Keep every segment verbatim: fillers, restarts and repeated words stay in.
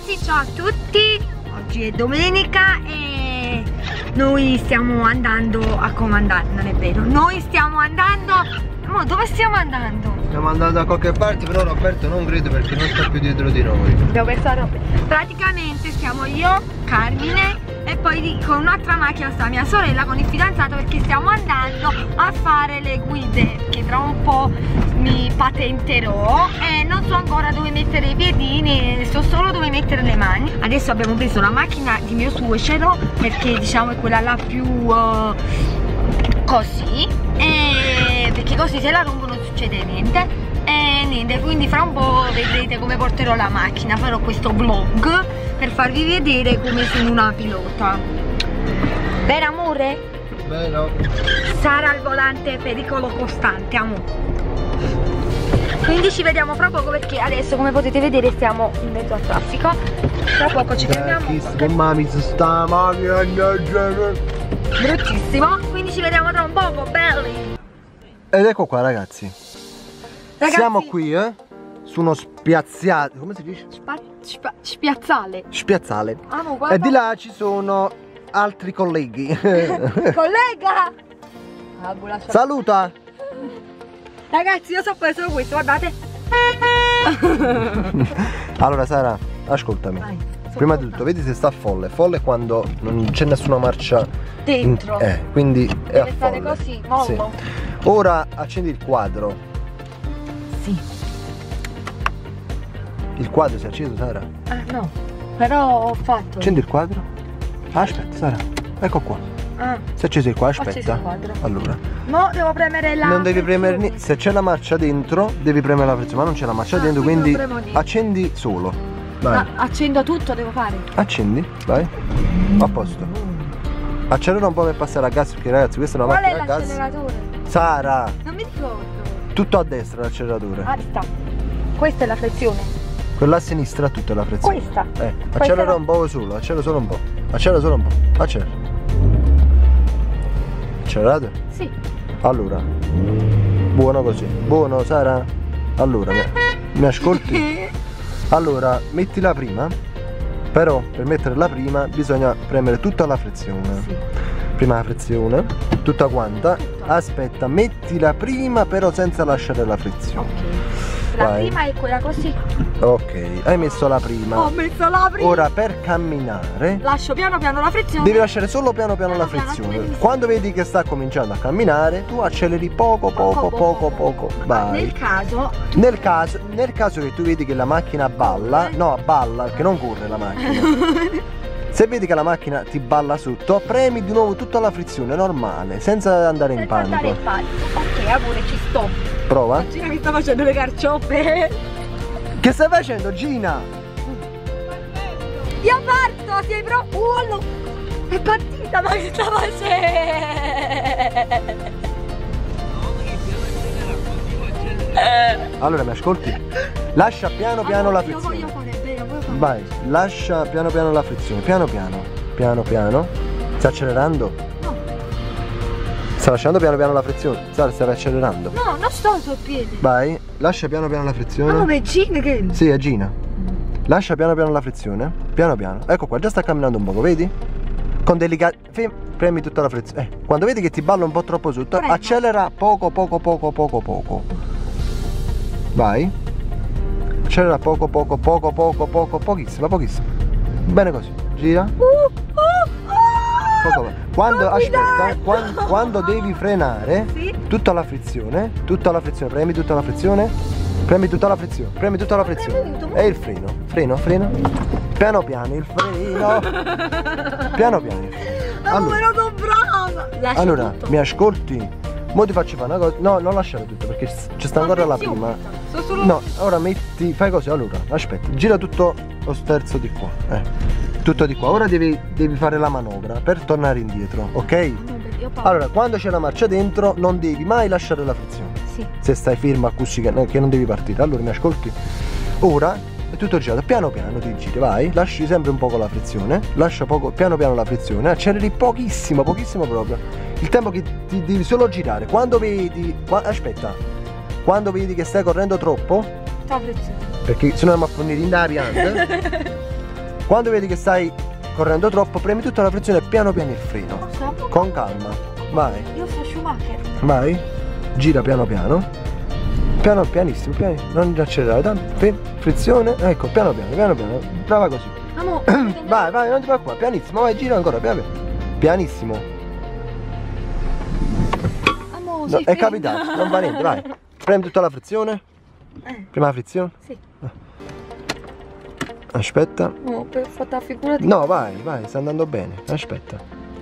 ragazzi, ciao a tutti. Oggi è domenica e noi stiamo andando a comandare. Non è vero, noi stiamo andando. Ma dove stiamo andando? Stiamo andando da qualche parte, però Roberto non credo perché non sta più dietro di noi. Abbiamo perso la roba. Praticamente siamo io, Carmine e poi di, con un'altra macchina sta mia sorella con il fidanzato, perché stiamo andando a fare le guide, che tra un po' mi patenterò e non so ancora dove mettere i piedini, so solo dove mettere le mani. Adesso abbiamo preso la macchina di mio suocero perché diciamo è quella là più uh, così, e perché così se la rompo non succede niente. E niente, quindi fra un po' vedrete come porterò la macchina, farò questo vlog per farvi vedere come sono una pilota. Vero amore? Vero. Sara al volante, pericolo costante, amore. Quindi ci vediamo fra poco, perché adesso come potete vedere stiamo in mezzo al traffico. Tra poco ci fermiamo. Mamma, sta macchina bruttissimo, quindi ci vediamo tra un poco, belli. Ed ecco qua ragazzi, Ragazzi, siamo qui eh su uno spiazzale, come si dice? Spa, spa, spiazzale. Spiazzale. Ah, no, e di là ci sono altri colleghi. Collega! Ah, saluta! Ragazzi, io so fare solo questo, guardate. Allora Sara, ascoltami. Vai, prima di tutto, vedi se sta folle. Folle quando non c'è nessuna marcia dentro. In, eh, quindi è a stare folle. Così, mollo. Sì. Ora accendi il quadro. Sì. Il quadro si è acceso, Sara? Ah no, però ho fatto. Accendi il quadro. Ah, aspetta Sara, ecco qua. Ah. Si è acceso il quadro, aspetta. Acceso il quadro. Allora. Mo devo premere la. Non devi premere niente. Se c'è la marcia dentro, devi premere la frizione, ma non c'è la marcia ah, dentro, quindi accendi solo. Vai. Ma accendo tutto, devo fare? Accendi, vai. A posto. Accelera un po' per passare a gas, perché ragazzi questa è una Qual macchina è a gas. l'acceleratore? Sara! Non mi ricordo. Tutto a destra l'acceleratore. Ah, sta. Questa è la flessione. Quella a sinistra tutta è la flessione. Questa. Eh, accelera la... un po' solo, accelera solo un po'. Accelera solo un po'. Accelera. Accelerato? Sì. Allora. Buono così. Buono Sara. Allora, mi, mi ascolti? Allora, mettila prima. Però per mettere la prima bisogna premere tutta la frizione. Sì. Prima la frizione, tutta quanta. Aspetta, mettila prima però senza lasciare la frizione. Ok. La Vai. prima è quella così. Ok, hai messo la prima. Ho messo la prima. Ora per camminare lascio piano piano la frizione. devi lasciare solo piano piano, piano la frizione. Piano, quando vedi che sta cominciando a camminare, tu acceleri poco poco poco poco, poco. Vai. Nel caso Nel caso Nel caso che tu vedi che la macchina balla, no balla perché non corre la macchina. Se vedi che la macchina ti balla sotto, premi di nuovo tutta la frizione normale, senza andare in panico. Senza andare in panico. Ok, amore, ci sto. Prova. Gina che sta facendo le carciofe. Che stai facendo, Gina? Io parto, sei pro... Oh, no. È partita, ma che sta facendo? Allora, mi ascolti? Lascia piano piano allora, la frizione. Io voglio fare bene, voglio fare. Vai, lascia piano piano la frizione, piano piano, piano piano. Stai accelerando? No. Stai lasciando piano piano la frizione? Stai, stai accelerando? No, non sto sul piede. Vai, lascia piano piano la frizione. Ma come Gina che? Sì, è Gina. Lascia piano piano la frizione, piano piano. Ecco qua, già sta camminando un poco, vedi? Con delicatezza, premi tutta la frizione. Eh, quando vedi che ti balla un po' troppo sotto, Prego. accelera poco poco poco poco poco. Vai. Accelera poco poco poco poco poco, pochissimo, pochissimo. Bene così. Gira. Uh, uh, uh, poco. Quando aspetta, quando, quando devi frenare, sì? tutta la frizione, tutta la frizione, premi tutta la frizione, premi tutta la frizione, premi tutta la frizione. E il freno, freno, freno. Piano piano il freno. Piano piano il freno. Allora, ma sono brava. Lascia allora tutto. Mi ascolti? Mo ti faccio fare una cosa. No, non lasciare tutto perché ci sta ancora la prima. Solo... No, ora metti. Fai così, allora, aspetta, gira tutto lo sterzo di qua. Eh. Tutto di qua. Ora devi, devi fare la manovra per tornare indietro, ok? Allora, quando c'è la marcia dentro, non devi mai lasciare la frizione. Sì. Se stai ferma così che, che non devi partire. Allora mi ascolti? Ora è tutto girato, piano piano ti giri, vai, lasci sempre un poco la frizione, lascia poco, piano piano la frizione, acceleri pochissimo, pochissimo proprio. Il tempo che ti devi solo girare. Quando vedi, qua, aspetta, quando vedi che stai correndo troppo, perché se no andiamo a fornire in aria, Quando vedi che stai correndo troppo, premi tutta la frizione e piano piano il freno. Con calma. Vai. Io sono Schumacher. Vai. Gira piano piano. Piano pianissimo, piano, non accelerare tanto. Frizione, ecco, piano piano, piano piano. Brava così. Amo, vai, vai, non ti preoccupare, pianissimo, vai, gira ancora, piano piano. Pianissimo. Amo, No, è capitato, non va niente, vai. Premi tutta la frizione. Eh. Prima la frizione? Sì. Aspetta. No, per fatta la figura di... No, vai, vai, sta andando bene. Aspetta.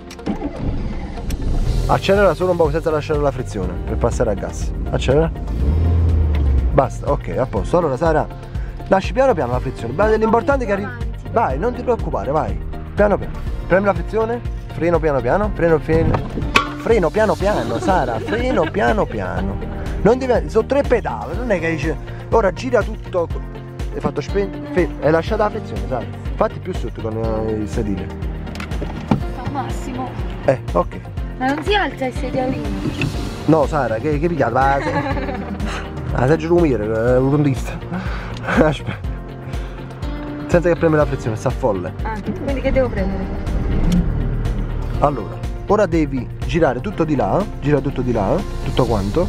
Accelera solo un po' senza lasciare la frizione per passare a gas. Accelera. Basta, ok, a posto. Allora Sara, lasci piano piano la frizione. L'importante è che arrivi. Vai, non ti preoccupare, vai. Piano piano. Premi la frizione. Freno piano piano. Freno, freno. Freno piano piano, Sara. Freno piano piano. Non diventa. Sono tre pedali, non è che dice. Ora gira tutto. Hai fatto spegnere. Hai lasciato la frizione, Sara. Fatti più sotto con il sedile. Al massimo. Eh, ok. Ma non si alza il sedialino. No, Sara, che, che picchiato? Va, se... ah, sei giurumire, un rondista. Aspetta. Senza che preme la frizione, sta folle. Ah, quindi che devo premere? Allora, ora devi girare tutto di là, gira tutto di là, tutto quanto.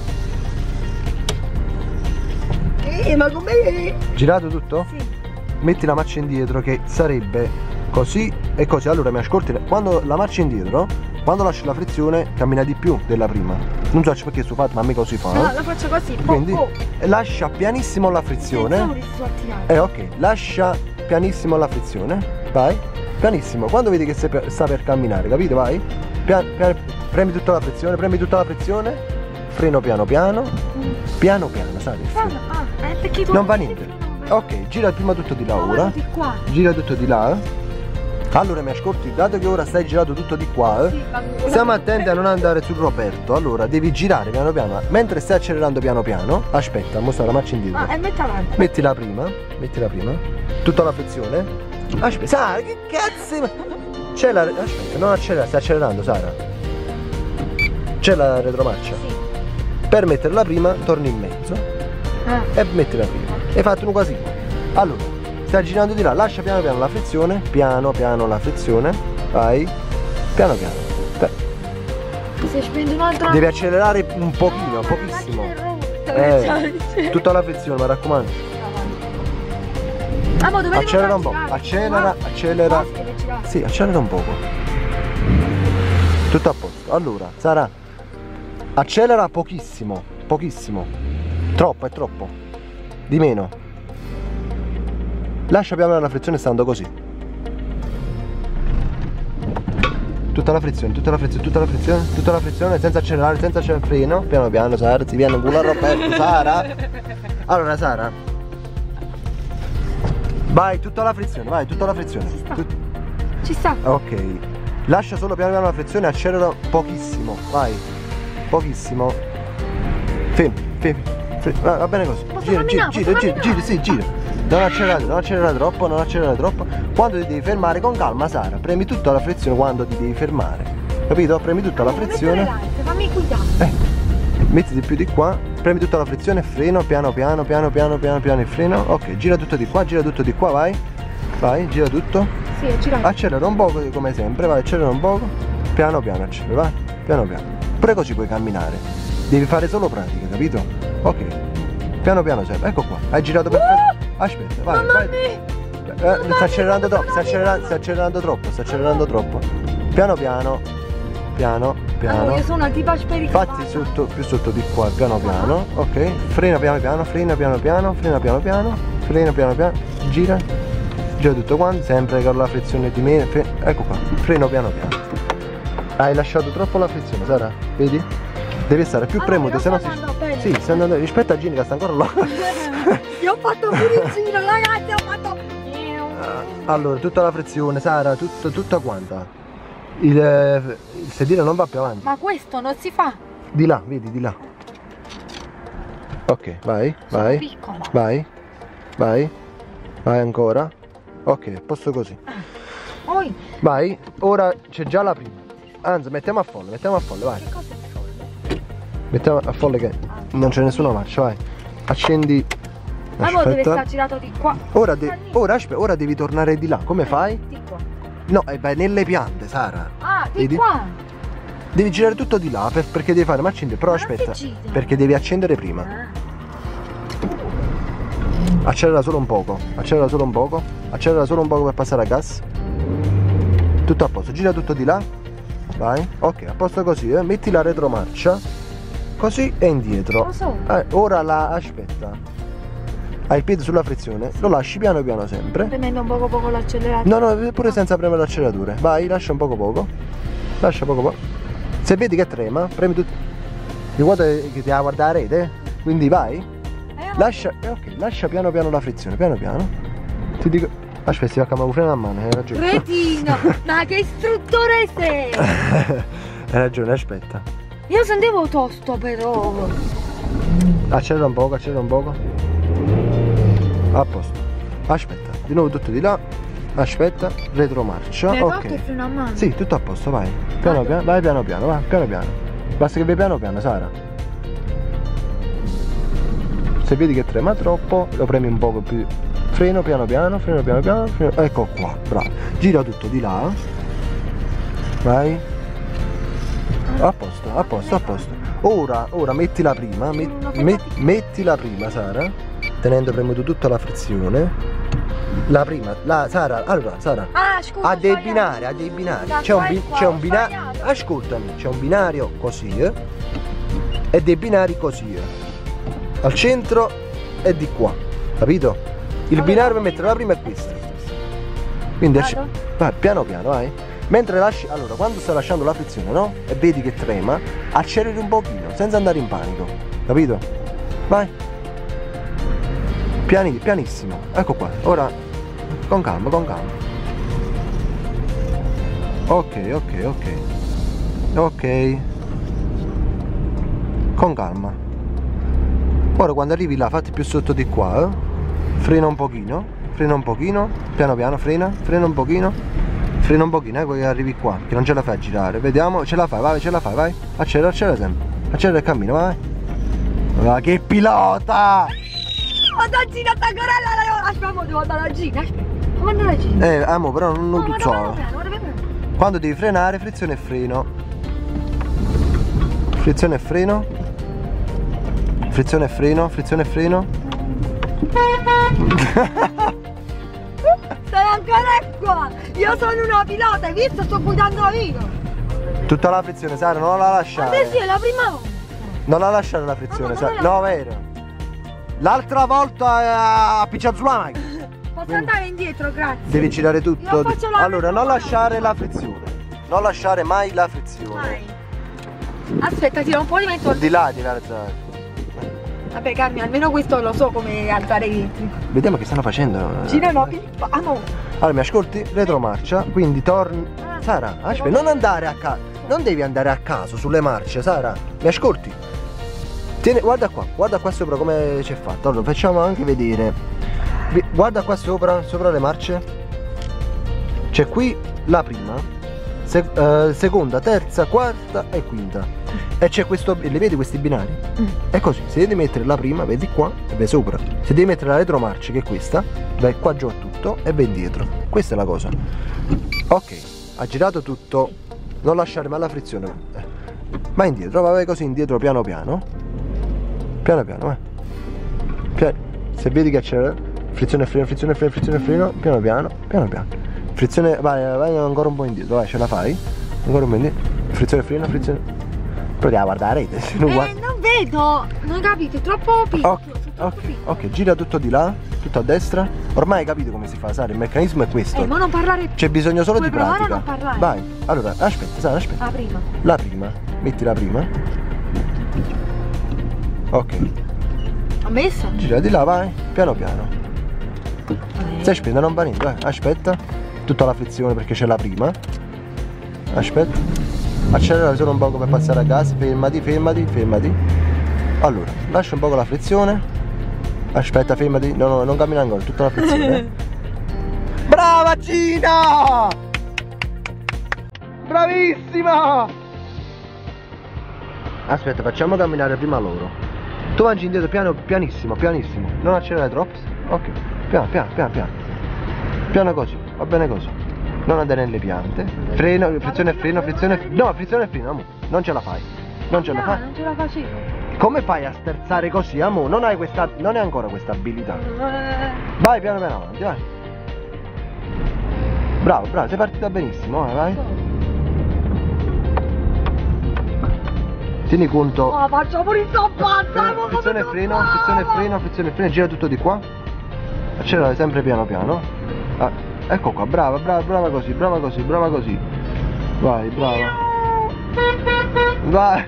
Eh, ma com'è? Girato tutto? Sì. Metti la marcia indietro che sarebbe così e così. Allora mi ascolti, quando la marcia indietro, quando lasci la frizione cammina di più della prima. Non so perché sto fatto, ma a me così fa. No, la faccio così. Quindi oh, oh. lascia pianissimo la frizione. Eh ok, lascia pianissimo la frizione. Vai, pianissimo. Quando vedi che per, sta per camminare, capito? Vai. Pian, pian, premi tutta la frizione, premi tutta la frizione. Freno piano piano. Mm. Piano piano, sai? Ah, ah, eh, perché tu non va niente. Ok, gira prima tutto di là no, ora. Di qua. Gira tutto di là. Allora mi ascolti, dato che ora stai girato tutto di qua, eh, sì, stiamo attenti a non andare sul Roberto. Allora devi girare piano piano. Mentre stai accelerando piano piano, aspetta, mostra la marcia indietro. Ah, e metti avanti. Mettila prima, mettila prima. Tutta la frizione. Aspetta, Sara, che cazzo? C'è la. Aspetta, non accelerare, stai accelerando, Sara. C'è la retromarcia? Sì. Per metterla prima, torni in mezzo. Ah. E mettila prima. Hai fatto un casino. Allora. Stai girando di là, lascia piano piano la frizione, piano piano la frizione, vai, piano piano. Beh. Se spendo un'altra. Devi accelerare un pochino, no, pochissimo. Eh, tutta la frizione, mi raccomando. Ah, ma dove accelera un po', accelera, accelera. Sì, accelera un poco. Tutto a posto. Allora, Sara, accelera pochissimo, pochissimo. Troppo, è troppo. Di meno. Lascia piano la frizione stando così. Tutta la frizione, tutta la frizione, tutta la frizione, tutta la frizione, senza accelerare, senza accelerare, freno. Piano piano, Sara, si viene un culo a Roberto, Sara. Allora, Sara. Vai, tutta la frizione, vai, tutta la frizione. Ci sta. Tut... Ci sta. Ok. Lascia solo piano piano la frizione, accelera pochissimo, vai. Pochissimo. Fermi, fermi, fermi. Va, va bene così. Posso Gira, gira, gira, gira, gira, sì, gira. Non accelerare, non accelerare troppo, non accelerare troppo. Quando ti devi fermare con calma, Sara, premi tutta la frizione quando ti devi fermare. Capito? Premi tutta la frizione. Fammi guidare. Eh, mettiti più di qua, premi tutta la frizione, freno, piano piano, piano piano, piano piano il freno. Ok, gira tutto di qua, gira tutto di qua, vai. Vai, gira tutto. Sì, è girato. Accelera un poco come sempre, vai, accelera un poco. Piano piano, accelera, vai, piano piano. Pure così puoi camminare. Devi fare solo pratica, capito? Ok. Piano piano sempre, ecco qua, hai girato perfetto. Aspetta, vai, vai. Eh, sta accelerando troppo, sta accelerando, sta accelerando troppo, sta accelerando troppo. Piano piano, piano, piano. Allora, io sono tipo spericolata. Fatti sotto, più sotto di qua, piano piano, ok. Frena piano piano, frena piano piano, frena piano piano, frena piano piano, gira, gira tutto quanto, sempre con la frizione di meno, ecco qua, freno piano piano. Hai lasciato troppo la frizione, Sara, vedi? Devi stare più allora, premuto, se no si... Bene. Sì, stai andando... rispetto a Gini che sta ancora là. Io ho fatto pure il giro, ragazzi, ho fatto... Allora, tutta la frizione, Sara, tutta, tutta quanta. Il, il sedile non va più avanti. Ma questo non si fa. Di là, vedi, di là. Ok, vai, Sono vai. piccola. Vai, vai, vai ancora. Ok, posto così. Poi. Vai, ora c'è già la prima. Anzi, mettiamo a folle, mettiamo a folle, vai. Che cosa è folle? Mettiamo a folle che non c'è nessuna marcia, vai. Accendi Ma voi deve stare girato di qua. Ora, de ora, aspetta, ora devi tornare di là. Come fai? Di qua. No, e beh, nelle piante, Sara. Ah, di Vedi? qua. Devi girare tutto di là per, perché devi fare marcia indietro. Però Ma aspetta, che gira? perché devi accendere prima. Ah. Accelera solo un poco. Accelera solo un poco. Accelera solo un poco per passare a gas. Tutto a posto. Gira tutto di là. Vai. Ok, a posto così, eh. Metti la retromarcia. Così e indietro. Lo so. Eh, ora la aspetta. Hai il piede sulla frizione, lo lasci piano piano sempre. Premendo un poco poco l'acceleratore. No, no, pure senza premere l'acceleratore. Vai, lascia un poco poco. Lascia poco poco. Se vedi che trema, premi tutto. Mi guarda che ti va a guardare la rete. Quindi vai. Eh, Lascia. Eh, ok, lascia piano piano la frizione, piano piano. Ti dico. Aspetta, si va a cambiare freno a mano, hai ragione. Cretino! Ma che istruttore sei? Hai ragione, aspetta. Io sentivo tosto però. Accelera un poco, accelera un poco. A posto. Aspetta, di nuovo tutto di là. Aspetta, retromarcia. Mi hai Ok. tolto il freno a mano? Sì, tutto a posto, vai. Piano Ah, piano, vai piano piano, vai, piano piano. Basta che vai piano piano, Sara. Se vedi che trema troppo, lo premi un poco più. Freno piano piano, freno piano piano, freno. Ecco qua, bravo. Gira tutto di là. Vai. A posto, a posto, a posto. Ora, ora metti la prima, met- met- metti la prima, Sara, tenendo premuto tutta la frizione. La prima, la Sara, allora Sara, Ah, scusa. ha dei sbagliato. binari, ha dei binari. Da C'è un, qua e bi- qua, c'è ho un binario. sbagliato. Ascoltami, c'è un binario così, eh, e dei binari così, eh. Al centro e di qua, capito? Il Vabbè, binario per ma- mettere la prima è questo. Quindi acc- Vado? vai, piano piano, vai. Mentre lasci, allora, quando stai lasciando la frizione, no? E vedi che trema, acceleri un pochino, senza andare in panico, capito? Vai. Piani, pianissimo. Ecco qua. Ora, con calma, con calma. Ok, ok, ok. Ok. Con calma. Ora quando arrivi là, fatti più sotto di qua, eh? Frena un pochino, frena un pochino, piano piano, frena, frena un pochino, frena un pochino, ecco che arrivi qua, che non ce la fai a girare. Vediamo, ce la fai, vai, ce la fai, vai. Accelera, accelera sempre. Accelera il cammino, vai. Ma che pilota! Ho da girata ancora la... Aspetta, devo andare a Gina, aspetta. Come andare a Gina? Eh, amo, però non lo No, tu guarda, so. guarda, guarda, guarda. Quando devi frenare, frizione e freno. Frizione e freno. Frizione e freno, frizione e freno. Stai ancora qua! Io sono una pilota, hai visto? Sto guidando io! Tutta la frizione, Sara, non la lasciare. Adesso è la prima volta! Non la lasciare la frizione, No, Sara. ma non No, vero. L'altra volta ha picciato sulla macchina. Posso andare indietro, grazie? Devi girare tutto. Io faccio la Allora, non retromarcia. lasciare la frizione. Non lasciare mai la frizione. Vai. Aspetta, tira un po' di metto. Di là devi alzare. Vabbè, Carmi, almeno questo lo so come alzare i vetri. Vediamo che stanno facendo. Gira no, ah no. Allora, mi ascolti? Retromarcia, quindi torni. Sara, aspetta, non andare a caso. Non devi andare a caso sulle marce, Sara. Mi ascolti? Tieni, guarda qua, guarda qua sopra come c'è fatto. Allora, facciamo anche vedere. Vi- Guarda qua sopra, sopra le marce. C'è qui la prima, se- eh, seconda, terza, quarta e quinta. E c'è questo, le vedi questi binari? Mm. È così, se devi mettere la prima, vedi qua e vai sopra. Se devi mettere la retromarcia, che è questa, vai qua giù a tutto e vai indietro. Questa è la cosa. Ok, ha girato tutto. Non lasciare mai la frizione. Eh. Vai indietro, vai così indietro piano piano. Piano piano, vai. Pia- se vedi che c'è frizione e freno, frizione e freno, frizione e freno, piano piano, piano piano. Frizione, vai, vai ancora un po' indietro, vai, ce la fai. Ancora un po' indietro. Frizione e freno, frizione. Però devi guardare la rete, se non Eh, guardi. non vedo, non capito, è troppo piccolo. Ok, sono troppo ok, piccolo. ok, gira tutto di là, tutto a destra. Ormai hai capito come si fa, Sara, il meccanismo è questo. Eh, ma non parlare più. C'è bisogno solo Puoi di provare a pratica. non parlare? Vai, allora, aspetta, Sara, aspetta. Ah, prima. La prima, metti la prima. Ok, Ho messo? gira di là, vai, piano piano. Eh. Se aspetta, non va niente, vai, aspetta. Tutta la frizione perché c'è la prima. Aspetta. Accelera solo un poco per passare a gas. Fermati, fermati, fermati. Allora, lascia un poco la frizione. Aspetta, fermati. No, no, non cammina ancora, tutta la frizione. Brava Gina! Bravissima! Aspetta, facciamo camminare prima loro. Tu mangi indietro piano, pianissimo, pianissimo. Non accelerare troppo. Ok. Piano, piano, piano, piano. Piano così, va bene così. Non andare nelle piante. Freno, frizione e freno, frizione e freno. No, frizione e freno, amore. Non ce la fai. Non ce la fai. Non ce la facevo. Come fai a sterzare così, amore? Non hai questa. Non hai ancora questa abilità. Vai piano piano avanti, vai. Bravo, bravo, sei partita benissimo, eh, vai. Tieni conto. Oh, faccio pure il soppazza. Frizione e freno, frizione e freno, frizione e freno, gira tutto di qua. Accelera sempre piano piano. Ah, ecco qua, brava, brava, brava così, brava così, brava così. Vai, brava. Vai.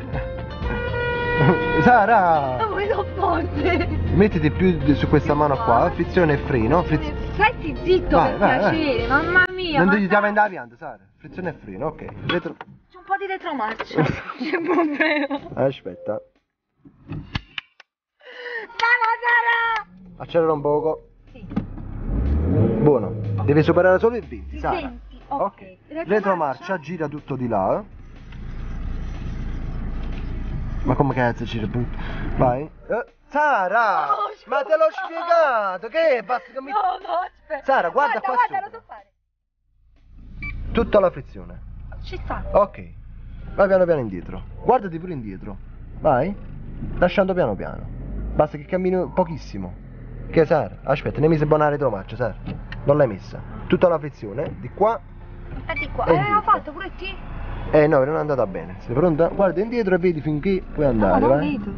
Sara! Non mi so forte. Mettiti più su questa mano qua, frizione e freno. Friz... Stai zitto vai, per vai, piacere, vai. Mamma mia. Non ma devi andare la pianta, Sara. Frizione e freno, ok. Retro... c'è un po' di retromarcia. C'è un problema. Aspetta. Brava Sara! Accelera un poco. Sì. Buono. Devi superare solo il venti, Sara. venti, ok. Ok. Retromarcia, gira tutto di là. Ma come cazzo gira? Vai. Eh, Sara! Oh, ma te l'ho spiegato! Che basta che mi... No, no, aspetta. Sara, guarda, guarda qua guarda, sopra. lo so fare. Tutta la frizione. Ci sta. Ok. Vai piano piano indietro. Guardati pure indietro. Vai. Lasciando piano piano. Basta che cammini pochissimo. Che Sara? Aspetta, ne mi sei buona retromarcia, Sara. Non l'hai messa. Tutta la frizione. Di qua. E di qua. E Eh, indietro. ho fatto pure te. Eh no, non è andata bene. Sei pronta? Guarda indietro e vedi finché puoi andare, No, non vai. vedo.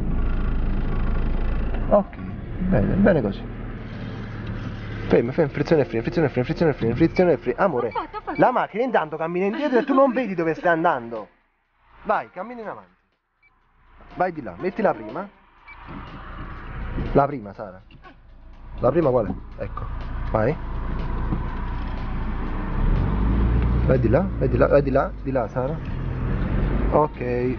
Ok, bene, bene così. Fermo, fermo, frizione e freno, frizione e freno, frizione e freno, frizione e freno. Amore, Ho fatto, ho fatto. la macchina intanto cammina indietro e tu non vedi dove stai andando. Vai, cammina in avanti. Vai di là, metti la prima. La prima, Sara. La prima qual è? Ecco, vai. Vai di là, vai di là, vai di là, di là, Sara. Ok.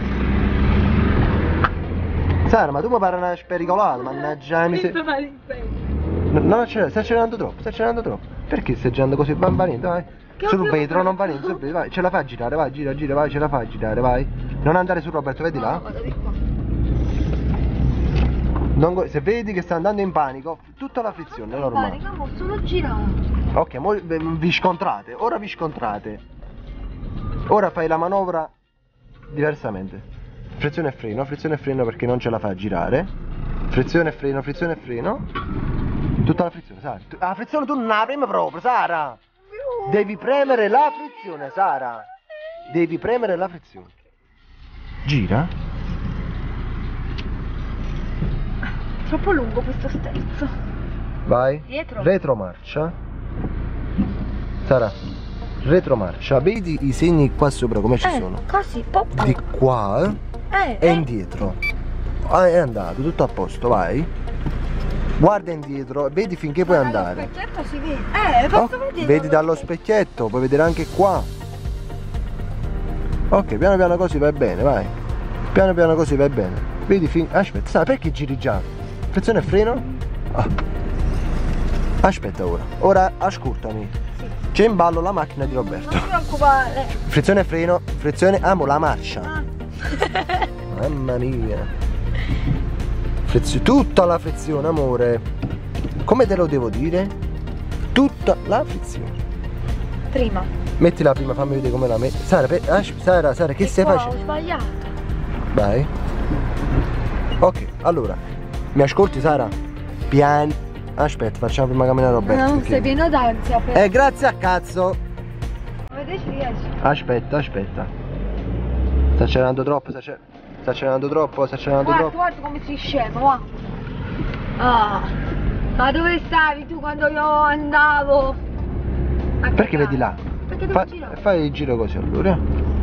Sara, ma tu mi pare una spericolata, mannaggia, mi sei... No, non accelerare, stai accelerando troppo, stai accelerando troppo. Perché stai girando così? Va, va niente, vai. Che Sul ho vetro, non va fatto? niente, sul vetro, vai. Ce la fai a girare, vai, gira, gira, vai, ce la fai a girare, vai. Non andare su Roberto, vedi là? No, vado di qua. Non go- se vedi che sta andando in panico, tutta la frizione, è normale. Pare che mo sono girato. Ok, mo vi scontrate, ora vi scontrate. Ora fai la manovra diversamente. Frizione e freno, frizione e freno perché non ce la fai a girare. Frizione e freno, frizione e freno. Tutta la frizione, Sara. Tu- La frizione tu non la premi proprio, Sara. Devi premere la frizione, Sara. Devi premere la frizione. Gira. Troppo lungo questo sterzo. Vai. Dietro. Retromarcia. Sara. Retromarcia. Vedi i segni qua sopra come ci Eh, sono? così, pop. Di qua Eh, e eh. indietro. Ah, è andato, tutto a posto, vai. Guarda indietro, vedi finché puoi Ma dallo andare. specchietto si vede. Eh, posso Oh, vedere? vedi dallo specchietto, puoi vedere anche qua. Ok, piano piano così vai bene, vai. Piano piano così vai bene. Vedi fin... Aspetta, sai perché giri già? Frizione e freno? Ah. Aspetta ora. Ora ascoltami. Sì. C'è in ballo la macchina di Roberto. Non ti preoccupare. Frizione e freno, frizione, amo la marcia. Ah. Mamma mia. Frizio- tutta la frizione, amore. Come te lo devo dire? Tutta la frizione. Prima. Metti la prima, fammi vedere come la metti. Sara, per... ah, Sara, Sara, che E stai qua facendo? Ho sbagliato. Vai. Ok, allora. Mi ascolti, Sara? Pian. Aspetta, facciamo prima camminare Roberto. Non perché- sei pieno d'ansia per... Eh, grazie a cazzo. Vedi ci riesci. Aspetta, aspetta. Sta accelerando troppo, sta, accer- sta accelerando troppo, sta accelerando Guarda, troppo. guarda come sei scemo, va. Ah. Ma dove stavi tu quando io andavo? A Perché casa? vedi là? Perché devo Fa- girare. fai il giro così allora.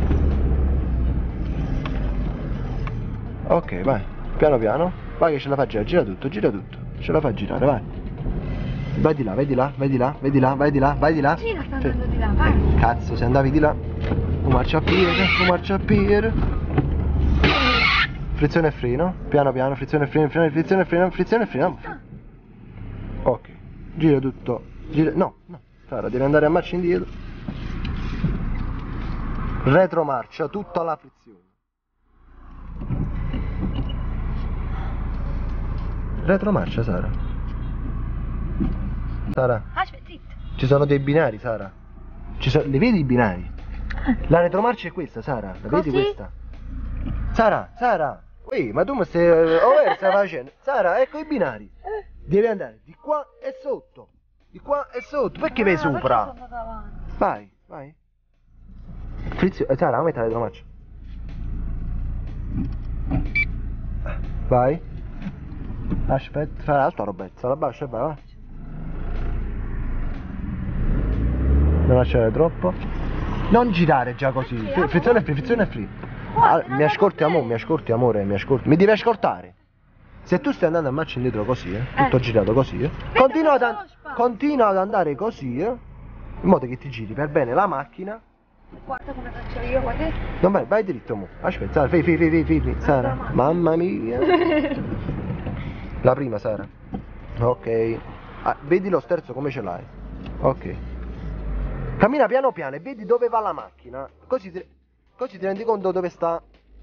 Ok, vai. Piano piano. Vai che ce la fa girare, gira tutto, gira tutto. Ce la fa girare, vai. Vai di là, vai di là, vai di là, vai di là, vai di là, vai di là. Gira, sta Sì. andando di là, vai. Cazzo, se andavi di là. Un marciapiede, un marciapiede. Frizione e freno, piano piano, frizione e freno, freno, frizione e freno, frizione e freno. Ok, gira tutto. Gira... No, no, Sara, devi andare a marcia indietro. Retromarcia, tutta la frizione. retromarcia, Sara. Sara. Aspetta, zitto. Ci sono dei binari, Sara. Ci sono... Li vedi i binari? La retromarcia è questa, Sara. La Così? vedi questa? Sara, Sara. Ui, ma tu mi stai... Oh, stai facendo? Sara, ecco i binari. Devi andare di qua e sotto. Di qua e sotto. Perché vai Ah, sopra? perché sono andata avanti? Vai, vai. Frizio, eh, Sara, metti la retromarcia. Vai. Aspetta, fai alto Roberto, la bascia e vai, vai. Non lasciare troppo. Non girare già così. Fri- frizione e free, frizione e free. Ah, mi ascolti amore, mi ascolti amore, mi ascolti. Mi devi ascoltare. Se tu stai andando a marcia indietro così, eh, tutto Eh. girato così, eh, continua, ad an- continua ad andare così, eh, in modo che ti giri per bene la macchina. Guarda come faccio io, guarda. Non vai, vai dritto mo. Aspetta, Sara, fai, fai, fai, fai, fai, fai. Sara, mamma mia. La prima, Sara. Ok. Ah, vedi lo sterzo come ce l'hai. Ok. Cammina piano piano e vedi dove va la macchina. Così ti, così ti rendi conto dove sta.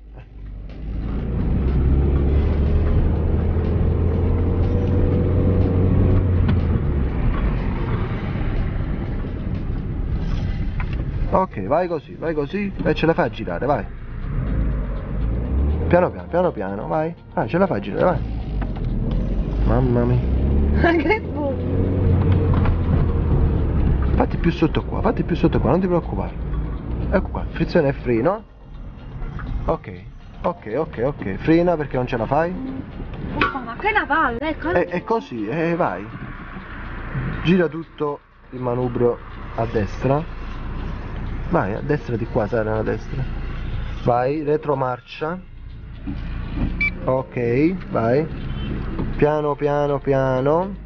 Ok, vai così, vai così e ce la fai a girare, vai. Piano piano, piano piano, vai. Vai, ce la fai a girare, vai. Mamma mia. Che buono. Fatti più sotto qua, fatti più sotto qua, non ti preoccupare. Ecco qua, frizione e freno. Ok, ok, ok, ok. Frena perché non ce la fai. Uffa, ma che una palla, ecco. E, e così, e vai. Gira tutto il manubrio a destra. Vai, a destra di qua, Sara, a destra. Vai, retromarcia. Ok, vai. Piano, piano, piano.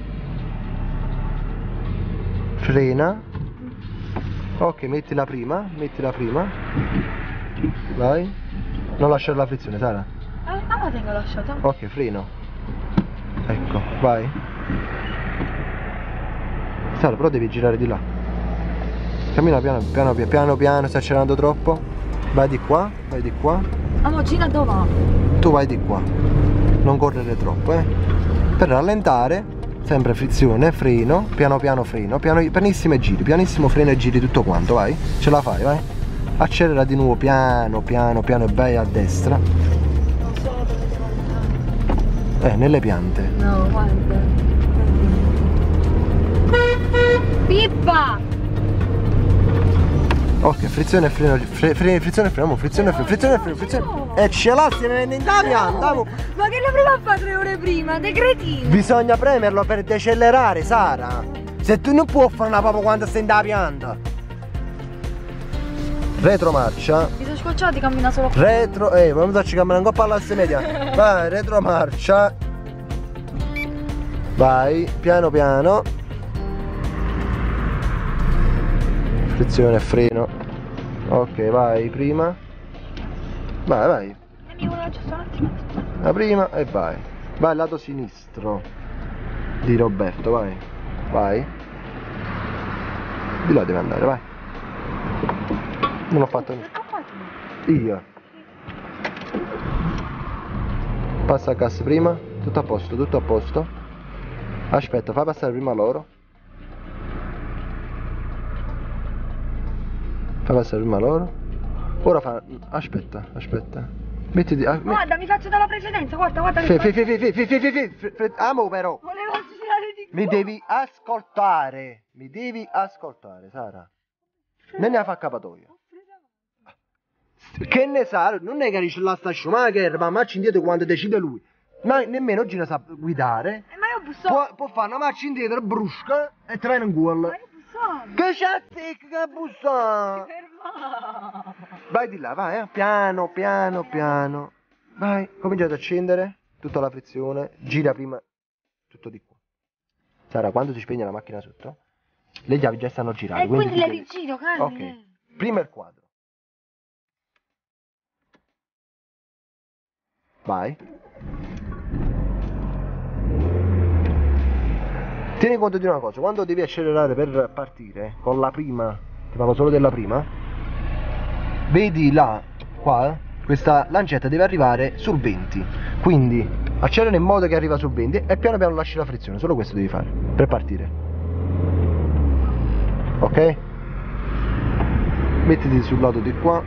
Frena. Ok, metti la prima, metti la prima. Vai. Non lasciare la frizione, Sara. Ah, ma tengo lasciato. Ok, freno. Ecco, vai. Sara, però devi girare di là. Cammina piano piano piano piano piano, stai accelerando troppo. Vai di qua, vai di qua. Amo, gira dove va? Tu vai di qua. Non correre troppo, eh. Per rallentare, sempre frizione, freno, piano piano freno, piano, pianissimo e giri, pianissimo freno e giri tutto quanto, vai. Ce la fai, vai. Accelera di nuovo piano piano piano e vai a destra. Non so dove devo andare. Eh, nelle piante. No, guarda. Pippa! Ok, frizione e freno, fre, fre, frizione e freno, frizione e freno, frizione e freno, frizione. E ce l'ha, si ne in da pianta. Ma che la prima a fare tre ore prima? Te cretino! Bisogna premerlo per decelerare, Sara. Se tu non puoi fare una papa quando stai in da pianta. Retromarcia. Mi sono scocciato di camminare solo qua. Retro, eh, vamos a camminare un po' alla media. Vai, retromarcia. Vai, piano piano. Frizione e freno. Ok, vai, prima. Vai, vai. Amico, lo giusto un attimo. La prima e vai. Vai al lato sinistro di Roberto, vai. Vai. Di là deve andare, vai. Non ho fatto niente. Io. Passa a gas prima. Tutto a posto, tutto a posto. Aspetta, fai passare prima loro. Fai passare prima loro. Ora fa... Aspetta, aspetta. Mettiti... Ah, Guarda, mi faccio dalla precedenza, guarda, guarda. Fe, fe, fe, fe, fe, fe, fe, fe, fe, fe, amo però. Volevo girare di qua. Mi devi ascoltare. Mi devi ascoltare, Sara. Non ne ha fa capatoio. Che ne sa? Non è che dice la sta Schumacher, ma marcia indietro quando decide lui. Ma nemmeno oggi ne sa guidare. Eh, ma io busso. Può, può fare una marcia indietro brusca e te vai in gol. Ma io busso. Che c'è che bussa? Ferma. Vai di là, vai, eh. Piano, piano, piano. Vai, comincia ad accendere tutta la frizione. Gira prima tutto di qua. Sara, quando si spegne la macchina sotto, le chiavi già stanno girate. E quindi le devi- rigiro, caro. Ok, prima il quadro. Vai. Tieni conto di una cosa, quando devi accelerare per partire con la prima, ti parlo solo della prima, vedi là, qua, questa lancetta deve arrivare sul venti, quindi accelera in modo che arriva su venti e piano piano lasci la frizione, solo questo devi fare per partire. Ok? Mettiti sul lato di qua.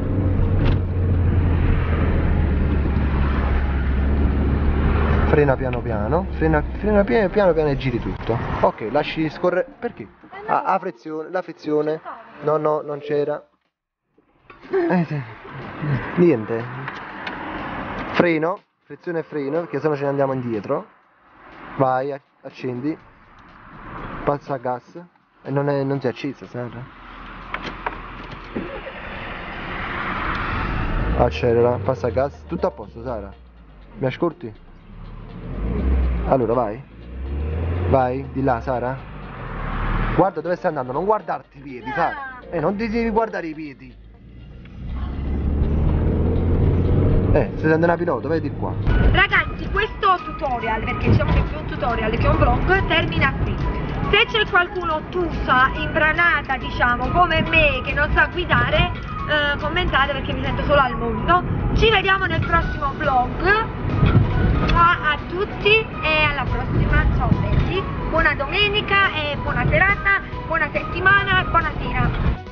Frena piano piano, frena, frena piano piano piano e giri tutto. Ok, lasci scorrere. Perché? Ah, la frizione, la frizione. No, no, non c'era. Eh, sì. Niente. Freno, frizione e freno, perché sennò ce ne andiamo indietro. Vai, accendi. Passa a gas. E non, è, non si è accesa, Sara. Accelera, passa a gas. Tutto a posto, Sara. Mi ascolti? Allora vai. Vai, di là, Sara. Guarda dove stai andando, non guardarti i piedi, Sara. Eh, non ti devi guardare i piedi. Eh, stai andando a pilota, vedi qua. Ragazzi, questo tutorial, perché diciamo che è più un tutorial che un vlog, termina qui. Se c'è qualcuno ottusa, imbranata, diciamo, come me, che non sa guidare, eh, commentate perché mi sento sola al mondo. Ci vediamo nel prossimo vlog. Ciao a tutti e alla prossima. Ciao belli. Buona domenica e buona serata, buona settimana, buonasera.